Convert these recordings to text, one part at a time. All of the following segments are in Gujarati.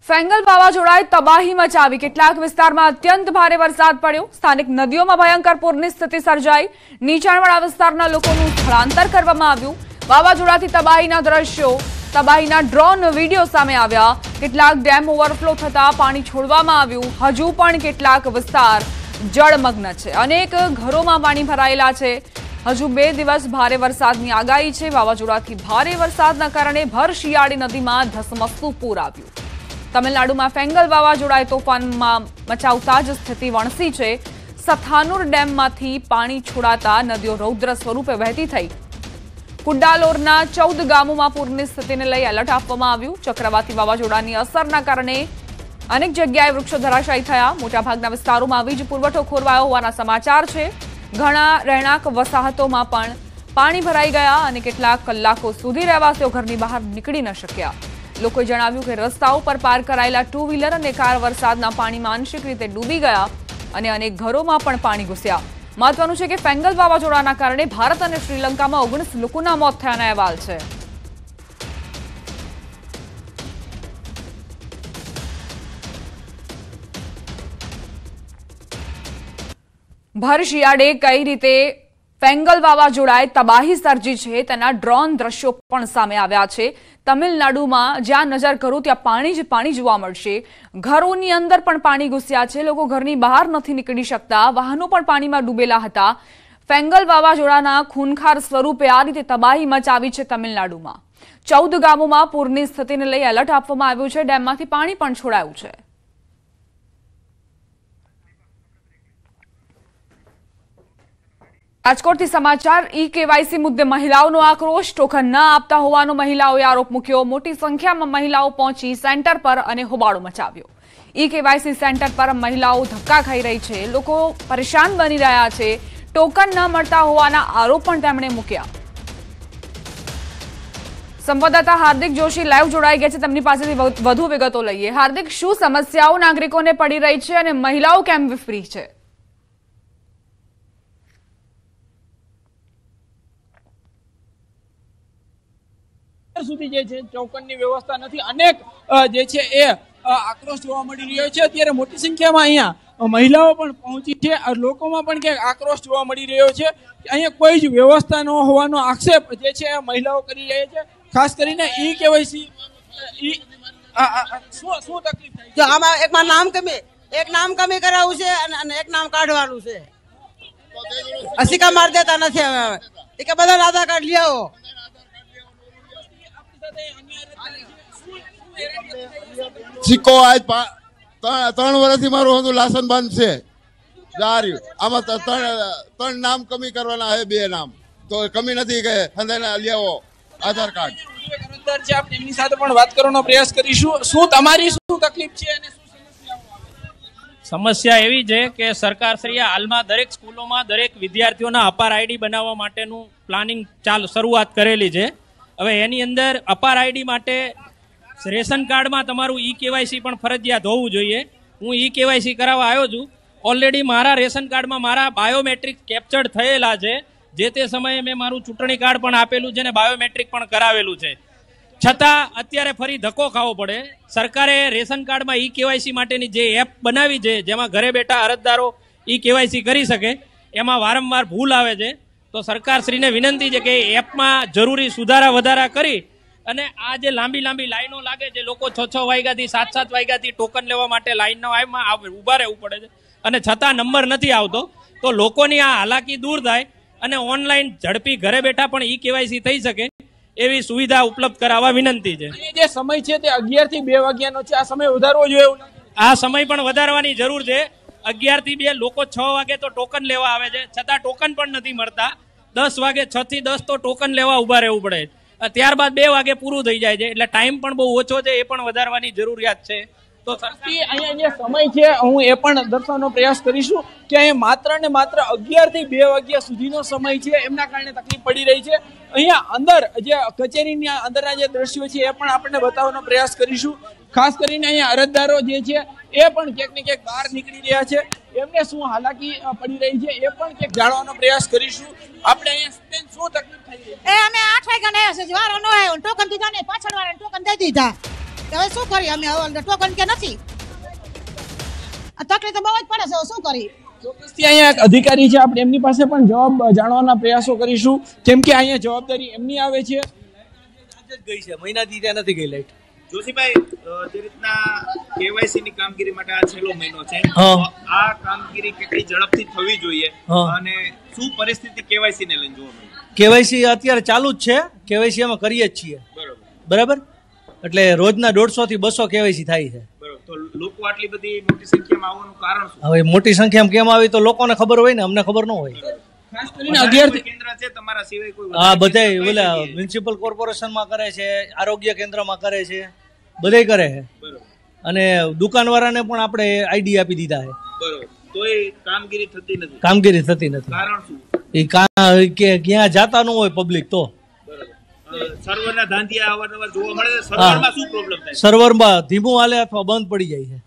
ફેંગલ વાવાઝોડાએ તબાહી મચાવી કેટલાક વિસ્તારમાં અત્યંત ભારે વરસાદ પડ્યો। સ્થાનિક નદીઓમાં ભયંકર પૂરની સ્થિતિ સર્જાઈ। નીચાણવાળા વિસ્તારના લોકોનું સ્થળાંતર કરવામાં આવ્યું। વાવાઝોડાથી તબાહીના દ્રશ્યો, તબાહીના ડ્રોન વિડીયો સામે આવ્યા। કેટલાક ડેમ ઓવરફ્લો થતા પાણી છોડવામાં આવ્યું। હજુ પણ કેટલાક વિસ્તાર જળમગ્ન છે। અનેક ઘરોમાં પાણી ભરાયેલા છે। હજુ 2 દિવસ ભારે વરસાદની આગાહી છે। વાવાઝોડાથી ભારે વરસાદના કારણે ભર શિયાળી નદીમાં ધસમસતું પૂર આવ્યું। તમિલનાડુમાં ફેંગલ વાવાઝોડાએ તોફાનમાં મચાવતા જ સ્થિતિ વણસી છે। સથાનુર ડેમમાંથી પાણી છોડાતા નદીઓ રૌદ્ર સ્વરૂપે વહેતી થઈ। કુડ્ડાલોરના 14 ગામોમાં પૂરની સ્થિતિને લઈ એલર્ટ આપવામાં આવ્યું। ચક્રવાતી વાવાઝોડાની અસરના કારણે અનેક જગ્યાએ વૃક્ષો ધરાશાયી થયા। મોટાભાગના વિસ્તારોમાં વીજ પુરવઠો ખોરવાયો હોવાના સમાચાર છે। ઘણા રહેણાંક વસાહતોમાં પણ પાણી ભરાઈ ગયા અને કેટલાક કલાકો સુધી રહેવાસીઓ ઘરની બહાર નીકળી ન શક્યા। લોકોએ જણાવ્યું કે રસ્તાઓ પર પાર્ક કરાયેલા 2 વ્હીલર અને કાર વરસાદના પાણીમાં આંશિક રીતે ડૂબી ગયા અને અનેક ઘરોમાં પણ પાણી ઘૂસ્યા। મહત્વનું છે કે ફેંગલ વાવાઝોડાના કારણે ભારત અને શ્રીલંકામાં 19 લોકોના મોત થયાના અહેવાલ છે। ભર શિયાળે કઈ રીતે ફેંગલ વાવાઝોડાએ તબાહી સર્જી છે તેના ડ્રોન દ્રશ્યો પણ સામે આવ્યા છે। તમિલનાડુમાં જ્યાં નજર કરું ત્યાં પાણી જ પાણી જોવા મળશે। ઘરોની અંદર પણ પાણી ઘૂસ્યા છે। લોકો ઘરની બહાર નથી નીકળી શકતા। વાહનો પણ પાણીમાં ડૂબેલા હતા। ફેંગલ વાવાઝોડાના ખૂનખાર સ્વરૂપે આ રીતે તબાહી મચાવી છે તમિલનાડુમાં। 14 ગામોમાં પૂરની સ્થિતિને લઈ એલર્ટ આપવામાં આવ્યું છે। ડેમમાંથી પાણી પણ છોડાયું છે। રાજકોટથી સમાચાર। ઈ-કેવાયસી મુદ્દે મહિલાઓનો આક્રોશ। ટોકન ન આપતા હોવાનો મહિલાઓએ આરોપ મૂક્યો। મોટી સંખ્યામાં મહિલાઓ પહોંચી સેન્ટર પર અને હોબાળો મચાવ્યો। ઈ-કેવાયસી સેન્ટર પર મહિલાઓ ધક્કા ખાઈ રહી છે। લોકો પરેશાન બની રહ્યા છે। ટોકન ન મળતા હોવાના આરોપ પણ તેમણે મૂક્યા। સંવાદદાતા હાર્દિક જોશી લાઈવ જોડાઈ ગયા છે। તેમની પાસેથી વધુ વિગતો લઈએ। હાર્દિક, શું સમસ્યાઓ નાગરિકોને પડી રહી છે અને મહિલાઓ કેમ વિફરી છે? સુધી જે છે ટોકનની વ્યવસ્થા નથી। અનેક જે છે એ આક્રોશ જોવા મળી રહ્યો છે। અત્યારે મોટી સંખ્યામાં અહીંયા મહિલાઓ પણ પહોંચી છે। લોકોમાં પણ ક્યાંક આક્રોશ જોવા મળી રહ્યો છે। અહીંયા કોઈ જ વ્યવસ્થા ન હોવાનો આક્ષેપ જે છે મહિલાઓ કરી રહી છે। ખાસ કરીને ઈ-કેવાયસી શું તકલીફ થાય છે? આમાં એક નામ કમી કરાવવું છે અને એક નામ કાઢવાનું છે। અસિકા માર દેતા નથી। હવે કે બધા આધાર કાર્ડ લઈ આવો। સિક્કો આજ 3 વર્ષથી મારું લાસન બંધ છે। આમાં 3 નામ કમી કરવાના છે। 2 નામ તો કમી નથી કે લઈ આવો આધાર કાર્ડ। એમની સાથે પણ વાત કરવાનો પ્રયાસ કરીશું। શું તમારી શું તકલીફ છે અને સમસ્યા એવી છે કે સરકારશ્રીએ હાલમાં દરેક સ્કૂલોમાં દરેક વિદ્યાર્થીઓના અપાર આઈડી બનાવવા માટેનું પ્લાનિંગ શરૂઆત કરેલી છે। હવે એની અંદર અપાર આઈડી માટે રેશન કાર્ડમાં તમારું ઈ-કેવાયસી પણ ફરજિયાત હોવું જોઈએ। હું ઈ-કેવાયસી કરાવવા આવ્યો છું। ઓલરેડી મારા રેશન કાર્ડમાં મારા બાયોમેટ્રિક કેપ્ચર્ડ થયેલા છે। જે તે સમયે મેં મારું ચૂંટણી કાર્ડ પણ આપેલું છે અને બાયોમેટ્રિક પણ કરાવેલું છે। છતાં અત્યારે ફરી ધક્કો ખાવો પડે। સરકારે રેશન કાર્ડમાં ઈ-કેવાયસી માટેની જે એપ બનાવી છે, જેમાં ઘરે બેઠા અરજદારો ઈ-કેવાયસી કરી શકે, એમાં વારંવાર ભૂલ આવે છે। તો સરકારશ્રીને વિનંતી છે કે એપમાં જરૂરી સુધારા વધારા કરી અને આ જે લાંબી લાઈનો લાગે છે, લોકો 6 વાગ્યાથી 7 વાગ્યાથી ટોકન લેવા માટે લાઈનમાં ઊભા રહેવું પડે છે અને છતાં નંબર નથી આવતો। તો લોકોની આ હાલાકી દૂર થાય અને ઓનલાઈન ઝડપી ઘરે બેઠા પણ ઈ-કેવાયસી થઈ શકે એવી સુવિધા ઉપલબ્ધ કરાવવા વિનંતી છે। જે સમય છે તે 11 થી 2 વાગ્યાનો છે। આ સમય વધારવો જોઈએ? આ સમય પણ વધારવાની જરૂર છે। 11 થી 2 લોકો 6 વાગે તો ટોકન લેવા આવે છે, છતાં ટોકન પણ નથી મળતા। 10 વાગે 6 થી 10 તો ટોકન લેવા ઉભા રહેવું પડે। ત્યારબાદ 2 વાગે પૂરું થઈ જાય છે। એટલે ટાઈમ પણ બહુ ઓછો છે, એ પણ વધારવાની જરૂરિયાત છે। તો અહીંયા જે સમય છે હું એ પણ દર્શાવવાનો પ્રયાસ કરીશું કે અહીંયા માત્ર ને માત્ર 11 થી 2 વાગ્યા સુધીનો સમય છે। એમના કારણે તકલીફ પડી રહી છે। અહીંયા અંદર જે કચેરીની અંદરના જે દ્રશ્યો છે એ પણ આપણે બતાવવાનો પ્રયાસ કરીશું। ખાસ કરીને અહીંયા અરજદારો જે છે એ પણ ક્યાંક ને ક્યાંક બહાર નીકળી રહ્યા છે। એમને શું હાલાકી પડી રહી છે એ પણ ક્યાંક જાણવાનો પ્રયાસ કરીશું। આપણે અહીંયા શું તકલીફ થઈ રહી છે? અમે 8 વાગ્યા ને વારો ન આવ્યો, ટોકન દીધા ને પાછળ વાળાને ટોકન દઈ દીધા। હવે શું કરીએ અમે? ટોકન કે નથી, તકલીફ તો બહુ જ પડે છે, શું કરીએ? ચોક્કસથી અહીંયા એક અધિકારી છે, આપણે એમની પાસે પણ જવાબ જાણવાના પ્રયાસો કરીશું, કેમ કે અહીંયા જવાબદારી એમની આવે છે. ગઈ છે મહિનાથી ત્યાં નથી ગઈ લાઈટ. જોશીભાઈ, જે રીતના કેવાયસી ની કામગીરી માટે આ છેલ્લો મહિનો છે, આ કામગીરી કેટલી ઝડપથી થવી જોઈએ અને શું પરિસ્થિતિ કેવાયસી ને લઈને જોવા મળે? કેવાયસી અત્યારે ચાલુ જ છે, કેવાયસી અમે કરીએ જ છીએ. બરાબર, એટલે રોજના 150 થી 200 કેવાયસી થાય છે. તો લોકો આટલી બધી મોટી સંખ્યામાં આવવાનું કારણ શું? હવે મોટી સંખ્યામાં કેમ આવી તો લોકોને ખબર હોય ને, અમને ખબર ન હોય. ખાસ કરીને 11 કેન્દ્ર છે તમારા સિવાય કોઈ? હા, બધાય ઓલા મ્યુનિસિપલ કોર્પોરેશનમાં કરે છે, આરોગ્ય કેન્દ્રમાં કરે છે, બધાય કરે છે. અને દુકાનવાળાને પણ આપણે આઈડી આપી દીધા છે. બરોબર, તોય કામગીરી થતી નથી. કામગીરી થતી નથી. કારણ શું? એ ક્યાં જાતા ન હોય પબ્લિક તો. સર્વરના ધાંધિયા અવારનવાર જોવા મળે છે. સર્વરમાં શું પ્રોબ્લેમ થાય? સર્વરમાં ધીમું હાલે અથવા બંધ પડી જાય છે.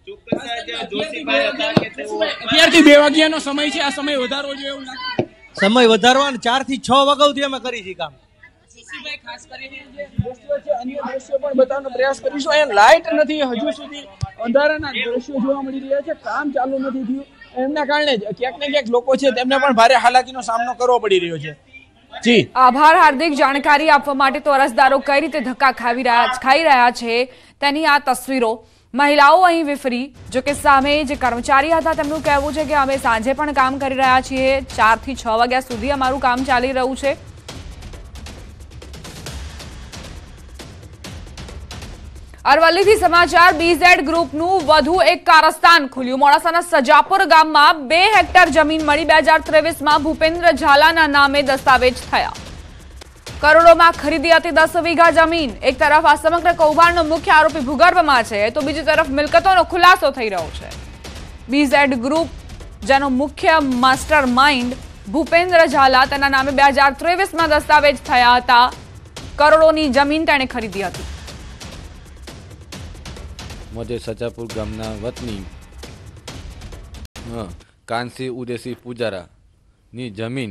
અત્યારથી 2 વાગ્યાનો સમય છે, આ સમય વધારવો જોઈએ એવું લાગે? સમય વધારવાનો 4 થી 6 વાગ્યાથી અમે કરી છે કામ. ખાસ કરીને જે દ્રશ્યો છે, અન્ય દ્રશ્યો પણ બતાવવાનો પ્રયાસ કરીશું. અહીંયા લાઇટ નથી, હજુ સુધી અંધારાના દ્રશ્યો જોવા મળી રહ્યા છે, કામ ચાલુ નથી થયું. એમના કારણે ક્યાંક ને ક્યાંક લોકો છે તેમને પણ ભારે હાલાકીનો સામનો કરવો પડી રહ્યો છે. જી આભાર હાર્દિક. જાણકારી આપવા માટે તો અરજદારો કઈ રીતે ધક્કા ખાઈ રહ્યા છે તેની આ તસવીરો. મહિલાઓ અહીં વિફરી, જો કે સામે જે કર્મચારી હતા તેમનું કહેવું છે કે અમે સાંજે પણ કામ કરી રહ્યા છીએ, 4 થી 6 વાગ્યા સુધી અમારું કામ ચાલી રહ્યું છે. અરવલ્લીથી સમાચાર. બીઝેડ ગ્રુપનું વધુ એક કારસ્તાન ખુલ્યું. મોડાસાના સજાપુર ગામમાં 2 હેક્ટર જમીન મળી 2023માં ભૂપેન્દ્ર ઝાલાના નામે દસ્તાવેજ થયા. કરોડોમાં ખરીદી હતી 10 વીઘા જમીન. એક તરફ આ સમગ્ર કૌભાંડનો મુખ્ય આરોપી ભૂગર્ભમાં છે, તો બીજી તરફ મિલકતોનો ખુલાસો થઈ રહ્યો છે. બીઝેડ ગ્રુપ, જેનો મુખ્ય માસ્ટર માઇન્ડ ભૂપેન્દ્ર ઝાલા, તેના નામે 2023માં દસ્તાવેજ થયા હતા. કરોડોની જમીન તેણે ખરીદી હતી. મોજે સજાપુર ગામના વતની કાનસી ઉદેસી પૂજારાની જમીન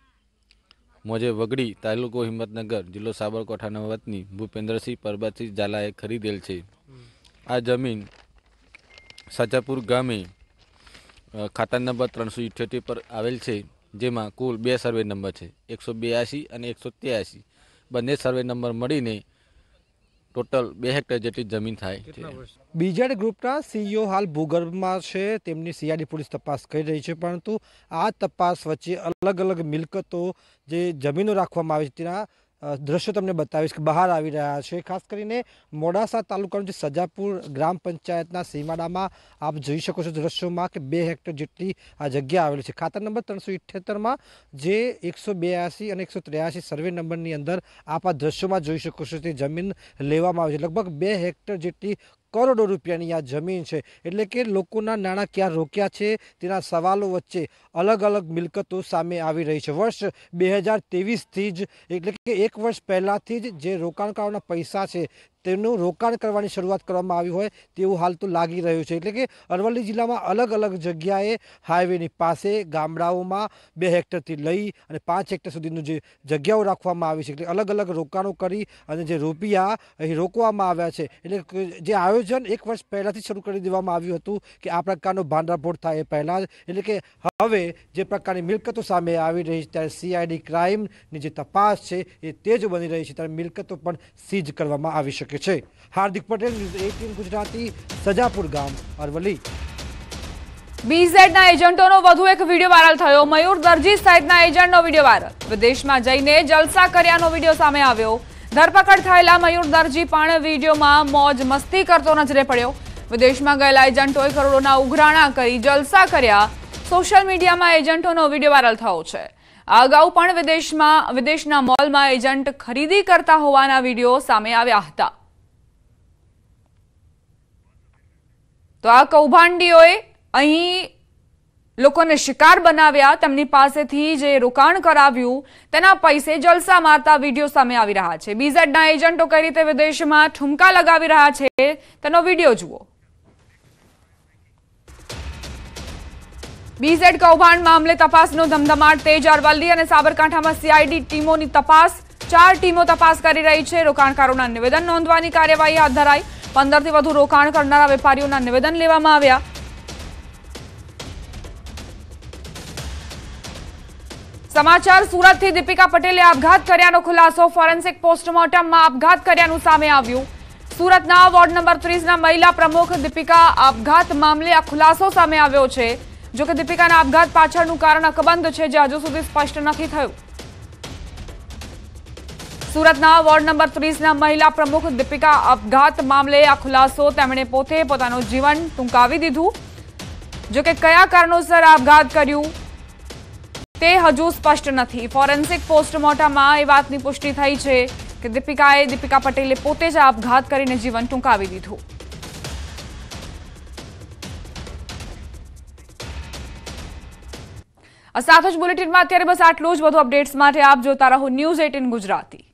મોજે વગડી, તાલુકો હિંમતનગર, જિલ્લો સાબરકાંઠાના વતની ભૂપેન્દ્રસિંહ પરબતસિંહ ઝાલાએ ખરીદેલ છે. આ જમીન સજાપુર ગામે ખાતા નંબર 378 પર આવેલ છે, જેમાં કુલ 2 સર્વે નંબર છે, 182 અને 183. બંને સર્વે નંબર મળીને ટોટલ 2 હેક્ટર જેટલી જમીન થાય છે. બીઝેડ ગ્રુપના સીઈઓ હાલ ભૂગર્ભમાં છે, તેમની સીઆઈડી પોલીસ તપાસ કરી રહી છે, પરંતુ આ તપાસ વચ્ચે અલગ અલગ મિલકતો જે જમીનો રાખવામાં આવી છે તેના દ્રશ્યો તમને બતાવીશ કે બહાર આવી રહ્યા છે. ખાસ કરીને મોડાસા તાલુકાનું જે સજાપુર ગ્રામ પંચાયતના સીમાડામાં આપ જોઈ શકો છો દ્રશ્યોમાં કે 2 હેક્ટર જેટલી આ જગ્યા આવેલી છે. ખાતા નંબર 378માં જે 182 અને 183 સર્વે નંબરની અંદર આપ આ દ્રશ્યોમાં જોઈ શકો છો તે જમીન લેવામાં આવી છે. લગભગ 2 હેક્ટર જેટલી કરોડો રૂપિયાની આ જમીન છે. એટલે કે લોકોના નાણાં ક્યાં રોક્યા છે તેના સવાલો વચ્ચે અલગ અલગ મિલકતો સામે આવી રહી છે. વર્ષ 2023થી જ, એટલે કે 1 વર્ષ પહેલાંથી જ જે રોકાણકારોના પૈસા છે તેનું રોકાણ કરવાની શરૂઆત કરવામાં આવી હોય તેવું હાલ તો લાગી રહ્યું છે. એટલે કે અરવલ્લી જિલ્લામાં અલગ અલગ જગ્યાએ હાઈવેની પાસે ગામડાઓમાં 2 હેક્ટરથી લઈ અને 5 હેક્ટર સુધીનું જે જગ્યાઓ રાખવામાં આવી છે, એટલે અલગ અલગ રોકાણો કરી અને જે રૂપિયા અહીં રોકવામાં આવ્યા છે. એટલે જે આયોજન 1 વર્ષ પહેલાંથી શરૂ કરી દેવામાં આવ્યું હતું કે આ પ્રકારનો ભાંડાફોડ થાય એ પહેલાં જ, એટલે કે હવે જે પ્રકારની મિલકતો સામે આવી રહી છે ત્યારે સીઆઈડી ક્રાઇમની જે તપાસ છે એ તેજ બની રહી છે, ત્યારે મિલકતો પણ સીઝ કરવામાં આવી શકે છે. હાર્દિક પટેલ, ન્યૂઝ 18 ગુજરાતી, સજાપુર ગામ, અરવલ્લી. બીઝેડના એજન્ટોનો વધુ એક વિડીયો વાયરલ થયો. મયુર દરજી સહિતના એજન્ટનો વિડીયો વાયરલ. વિદેશમાં જઈને જલસા કર્યાનો વિડીયો સામે આવ્યો. ધરપકડ થયેલા મયુર દરજી પણ વિડીયોમાં મોજ મસ્તી કરતો નજરે પડ્યો. વિદેશમાં ગયેલા એજન્ટોએ કરોડોના ઉઘરાણા કરી જલસા કર્યા. સોશિયલ મીડિયામાં એજન્ટોનો વિડીયો વાયરલ થયો છે. આ અગાઉ પણ વિદેશના મોલમાં એજન્ટ ખરીદી કરતા હોવાના વિડીયો સામે આવ્યા હતા. તો આ કૌભાંડીઓએ અહીં લોકોને શિકાર બનાવ્યા, તેમની પાસેથી જે રોકાણ કરાવ્યું તેના પૈસે જલસા મારતા વિડીયો સામે આવી રહ્યા છે. બીઝેડના એજન્ટો કઈ રીતે વિદેશમાં ઠુમકા લગાવી રહ્યા છે તેનો વિડીયો જુઓ. બીઝેડ કૌભાંડ મામલે તપાસનો ધમધમાટ તેજ. અરવલ્લી અને સાબરકાંઠામાં સીઆઈડી ટીમોની તપાસ. 4 ટીમો તપાસ કરી રહી છે. રોકાણકારોના નિવેદન નોંધવાની કાર્યવાહી હાથ ધરાઈ. 15 થી વધુ રોકાણ કરનારા વેપારીઓના નિવેદન લેવામાં આવ્યા. સમાચાર સુરતથી દીપિકા પટેલે આપઘાત કર્યાનો ખુલાસો. ફોરેન્સિક પોસ્ટમોર્ટમમાં આપઘાત કર્યાનું સામે આવ્યું. સુરતના વોર્ડ નંબર 30ના મહિલા પ્રમુખ દીપિકા આપઘાત મામલે આ ખુલાસો સામે આવ્યો છે. જોકે દીપિકાના આપઘાત પાછળનું કારણ અકબંધ છે, જે હજુ સુધી સ્પષ્ટ નથી થયું. સુરતના વોર્ડ નંબર 30ના મહિલા પ્રમુખ દીપિકા આપઘાત મામલે આ ખુલાસો. તેમણે પોતે પોતાનું જીવન ટૂંકાવી દીધું. જોકે કયા કારણોસર આપઘાત કર્યું તે હજુ સ્પષ્ટ નથી. ફોરેન્સિક પોસ્ટમોર્ટમમાં એ વાતની પુષ્ટિ થઈ છે કે દીપિકા પટેલે પોતે જ આપઘાત કરીને જીવન ટૂંકાવી દીધું. આ સાથે જ બુલેટિનમાં અત્યારે બસ આટલું જ. વધુ અપડેટ્સ માટે આપ જોતા રહો News 18 ગુજરાતી.